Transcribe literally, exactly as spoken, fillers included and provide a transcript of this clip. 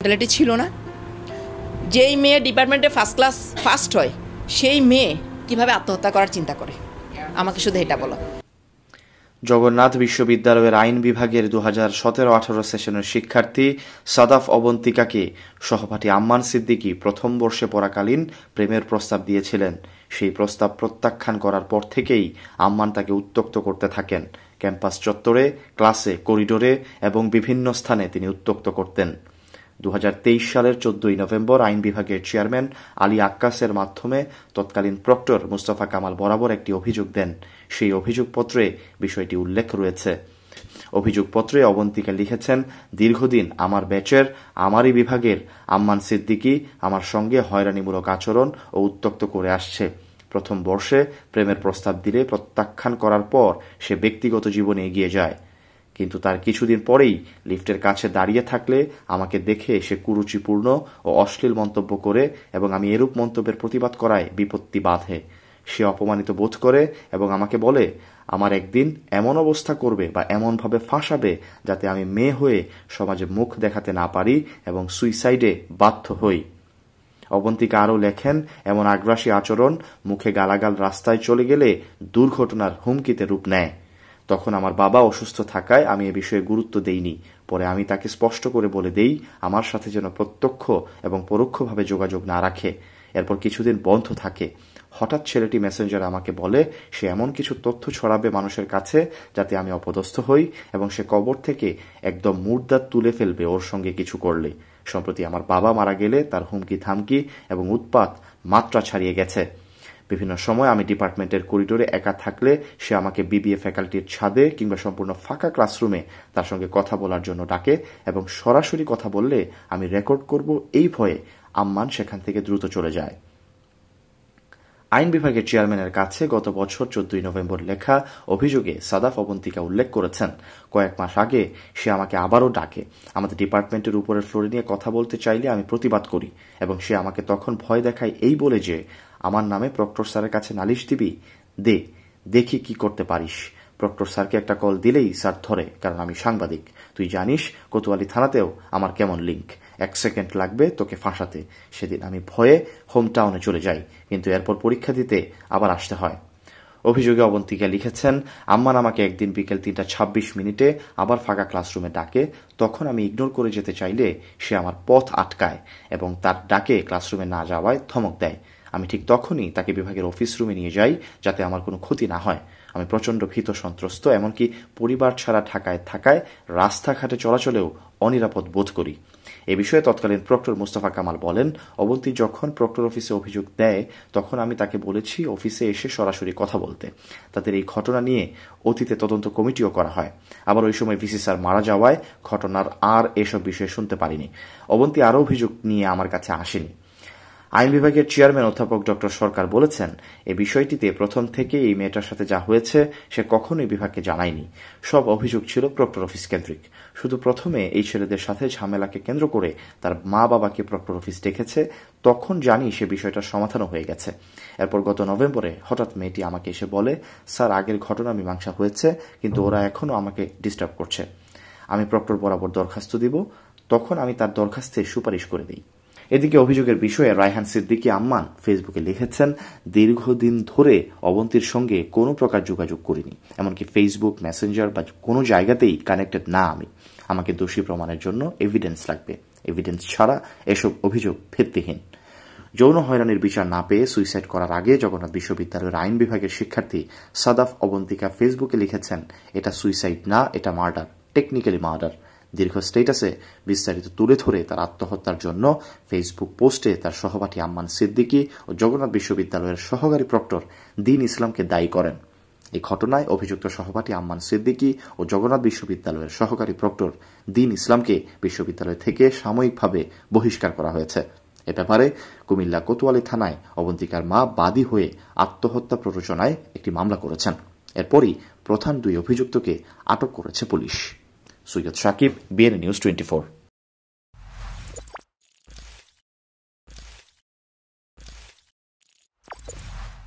Mentality ছিল না। যেই মেয়ে ডিপার্টমেন্টে ফার্স্ট ক্লাস ফার্স্ট হয় সেই মেয়ে কিভাবে আত্মহত্যা করার চিন্তা করে? আমাকে শুধু এটা বলো। জগন্নাথ বিশ্ববিদ্যালয়ের আইন বিভাগের দু হাজার সতেরো আঠারো সেশনের শিক্ষার্থী সাদাফ অবন্তিকাকে সহপাঠী আম্মান সিদ্দিকী প্রথম বর্ষে পড়াকালীন প্রেমের প্রস্তাব দিয়েছিলেন। সেই প্রস্তাব প্রত্যাখ্যান করার পর থেকেই আম্মান তাকে উত্ত্যক্ত করতে থাকেন। ক্যাম্পাস চত্বরে, ক্লাসে, করিডোরে এবং বিভিন্ন স্থানে তিনি উত্ত্যক্ত করতেন। দু হাজার তেইশ সালের চোদ্দই নভেম্বর আইন বিভাগের চেয়ারম্যান আলী আক্কাসের মাধ্যমে তৎকালীন প্রক্টর মুস্তফা কামাল বরাবর একটি অভিযোগ দেন। সেই অভিযোগপত্রে বিষয়টি উল্লেখ রয়েছে। অভিযোগপত্রে অবন্তিকা লিখেছেন, দীর্ঘদিন আমার ব্যাচের আমারই বিভাগের আম্মান সিদ্দিকী আমার সঙ্গে হয়রানিমূলক আচরণ ও উত্ত্যক্ত করে আসছে। প্রথম বর্ষে প্রেমের প্রস্তাব দিলে প্রত্যাখ্যান করার পর সে ব্যক্তিগত জীবনে এগিয়ে যায়, কিন্তু তার কিছুদিন পরেই লিফটের কাছে দাঁড়িয়ে থাকলে আমাকে দেখে সে কুরুচিপূর্ণ ও অশ্লীল মন্তব্য করে এবং আমি এরূপ মন্তব্যের প্রতিবাদ করায় বিপত্তি বাধে। সে অপমানিত বোধ করে এবং আমাকে বলে আমার একদিন এমন অবস্থা করবে বা এমনভাবে ফাঁসাবে যাতে আমি মেয়ে হয়ে সমাজে মুখ দেখাতে না পারি এবং সুইসাইডে বাধ্য হই। অবন্তিকা আরও লেখেন, এমন আগ্রাসী আচরণ মুখে গালাগাল রাস্তায় চলে গেলে দুর্ঘটনার হুমকিতে রূপ নেয়। তখন আমার বাবা অসুস্থ থাকায় আমি এ বিষয়ে গুরুত্ব দেইনি। পরে আমি তাকে স্পষ্ট করে বলে দেই আমার সাথে যেন প্রত্যক্ষ এবং পরোক্ষভাবে যোগাযোগ না রাখে। এরপর কিছুদিন বন্ধ থাকে। হঠাৎ ছেলেটি মেসেঞ্জারে আমাকে বলে সে এমন কিছু তথ্য ছড়াবে মানুষের কাছে যাতে আমি অপদস্থ হই এবং সে কবর থেকে একদম মুর্দা তুলে ফেলবে ওর সঙ্গে কিছু করলে। সম্প্রতি আমার বাবা মারা গেলে তার হুমকি থামকি এবং উৎপাত মাত্রা ছাড়িয়ে গেছে। বিভিন্ন সময় আমি ডিপার্টমেন্টের করিডোরে একা থাকলে সে আমাকে বিবিএ ফ্যাকাল্টির ছাদে কিংবা সম্পূর্ণ ফাঁকা ক্লাসরুমে তার সঙ্গে কথা বলার জন্য ডাকে এবং সরাসরি কথা বললে আমি রেকর্ড করব এই ভয়ে আম্মান সেখান থেকে দ্রুত চলে যায়। আইন বিভাগের চেয়ারম্যানের কাছে গত বছর চোদ্দই নভেম্বর লেখা অভিযোগে সাদাফ অবন্তিকা উল্লেখ করেছেন, কয়েক মাস আগে সে আমাকে আবারও ডাকে। আমাদের ডিপার্টমেন্টের উপরের ফ্লোরে নিয়ে কথা বলতে চাইলে আমি প্রতিবাদ করি এবং সে আমাকে তখন ভয় দেখায় এই বলে যে আমার নামে প্রক্টর স্যারের কাছে নালিশ দিবি, দে দেখি কি করতে পারিস। প্রক্টর স্যারকে একটা কল দিলেই স্যার ধরে, কারণ আমি সাংবাদিক। তুই জানিস কোতোয়ালি থানাতেও আমার কেমন লিঙ্ক, এক সেকেন্ড লাগবে তোকে ফাঁসাতে। সেদিন আমি ভয়ে হোম টাউনে চলে যাই, কিন্তু এরপর পরীক্ষা দিতে আবার আসতে হয়। অভিযোগে অবন্তিকা লিখেছেন, আম্মান আমাকে একদিন বিকেল তিনটা ছাব্বিশ মিনিটে আবার ফাঁকা ক্লাসরুমে ডাকে। তখন আমি ইগনোর করে যেতে চাইলে সে আমার পথ আটকায় এবং তার ডাকে ক্লাসরুমে না যাওয়ায় ধমক দেয়। আমি ঠিক তখনই তাকে বিভাগের অফিস রুমে নিয়ে যাই যাতে আমার কোনো ক্ষতি না হয়। আমি প্রচণ্ড ভীত সন্ত্রস্ত, এমনকি পরিবার ছাড়া ঢাকায় থাকায় রাস্তাঘাটে চলাচলেও অনিরাপদ বোধ করি। এ বিষয়ে তৎকালীন প্রক্টর মুস্তফা কামাল বলেন, অবন্তী যখন প্রক্টর অফিসে অভিযোগ দেয় তখন আমি তাকে বলেছি অফিসে এসে সরাসরি কথা বলতে। তাদের এই ঘটনা নিয়ে অতীতে তদন্ত কমিটিও করা হয়। আবার ওই সময় ভিসি স্যার মারা যাওয়ায় ঘটনার আর এসব বিষয়ে শুনতে পারিনি। অবন্তী আরও অভিযোগ নিয়ে আমার কাছে আসেনি। আইন বিভাগের চেয়ারম্যান অধ্যাপক ডক্টর সরকার বলেছেন, এই বিষয়টিতে প্রথম থেকে এই মেয়েটার সাথে যা হয়েছে সে কখনোই বিভাগকে জানায়নি। সব অভিযোগ ছিল প্রক্টর অফিস কেন্দ্রিক। শুধু প্রথমে এই ছেলেদের সাথে ঝামেলাকে কেন্দ্র করে তার মা বাবাকে প্রক্টর অফিস ডেকেছে, তখন জানি সে বিষয়টার সমাধানও হয়ে গেছে। এরপর গত নভেম্বরে হঠাৎ মেয়েটি আমাকে এসে বলে, স্যার আগের ঘটনা মীমাংসা হয়েছে, কিন্তু ওরা এখনও আমাকে ডিস্টার্ব করছে। আমি প্রক্টর বরাবর দরখাস্ত দিব, তখন আমি তার দরখাস্তে সুপারিশ করে দিই। এদিকে অভিযোগের বিষয়ে রায়হান সিদ্দিকী আম্মান ফেসবুকে লিখেছেন, দীর্ঘদিন ধরে অবন্তীর সঙ্গে কোনো প্রকার যোগাযোগ করিনি, এমনকি ফেসবুক, মেসেঞ্জার বা কোনো জায়গাতেই কানেক্টেড না আমি। আমাকে দোষী প্রমাণের জন্য এভিডেন্স লাগবে। এভিডেন্স ছাড়া এসব অভিযোগ ভিত্তিহীন। যৌন হয়রানির বিচার না পেয়ে সুইসাইড করার আগে জগন্নাথ বিশ্ববিদ্যালয়ের আইন বিভাগের শিক্ষার্থী সাদাফ অবন্তিকা ফেসবুকে লিখেছেন, এটা সুইসাইড না, এটা মার্ডার, টেকনিক্যালি মার্ডার। দীর্ঘ স্টেটাসে বিস্তারিত তুলে ধরে তার আত্মহত্যার জন্য ফেসবুক পোস্টে তার সহপাঠী আম্মান সিদ্দিকী ও জগন্নাথ বিশ্ববিদ্যালয়ের সহকারী প্রক্টর দীন ইসলামকে দায়ী করেন। এই ঘটনায় অভিযুক্ত সহপাঠী আম্মান সিদ্দিকী ও জগন্নাথ বিশ্ববিদ্যালয়ের সহকারী প্রক্টর দীন ইসলামকে বিশ্ববিদ্যালয় থেকে সাময়িকভাবে বহিষ্কার করা হয়েছে। এ ব্যাপারে কুমিল্লা কোতোয়ালি থানায় অবন্তিকার মা বাদী হয়ে আত্মহত্যা প্ররোচনায় একটি মামলা করেছেন। এরপরই প্রধান দুই অভিযুক্তকে আটক করেছে পুলিশ। Syed Sakib, BNA news twenty four.